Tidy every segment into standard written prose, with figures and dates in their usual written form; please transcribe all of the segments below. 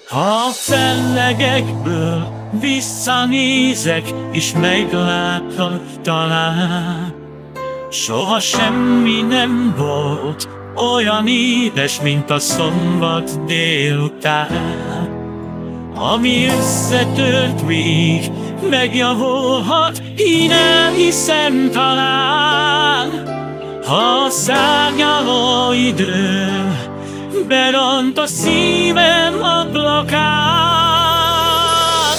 A fellegekből visszanézek, és meglátlak talán. Soha semmi nem volt olyan édes, mint a szombat délután. Ami összetört még, megjavulhat, én elhiszem talán. Ha a szárnyaló idő beront a szívem ablakán.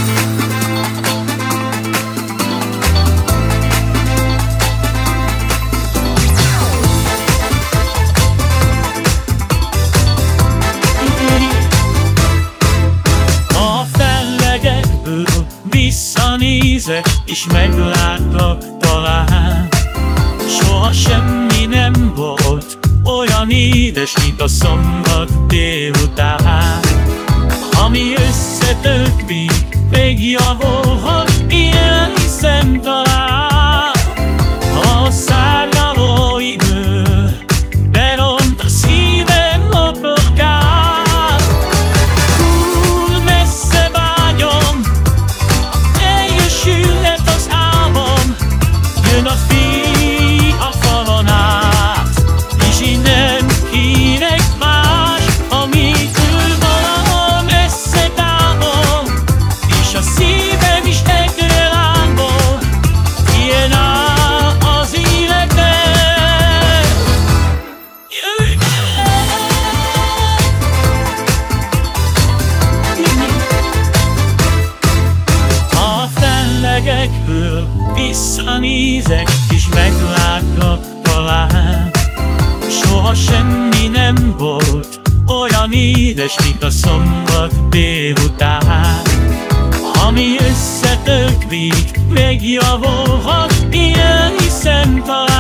A fellegekből visszanézek, és meglátlak talán. Soha semmi nem volt olyan édes, mint a szombat délután. Ami összetört még, megjavulhat, én elhiszem talán. A szárnyaló idő beront a szívem ablakán. Túl messze vágyom, teljesülhet az álmom. Jön a fény a falon át, és én nem kérek más, amitől valahol messze távol, és a szívem is egyre lángol. Ilyen áll az életem. Jöjj velem! A fellegekből visszanézek, és meglátlak talán. Soha semmi nem volt olyan édes, mint a szombat délután. Ami összetört még, megjavulhat, én elhiszem talán.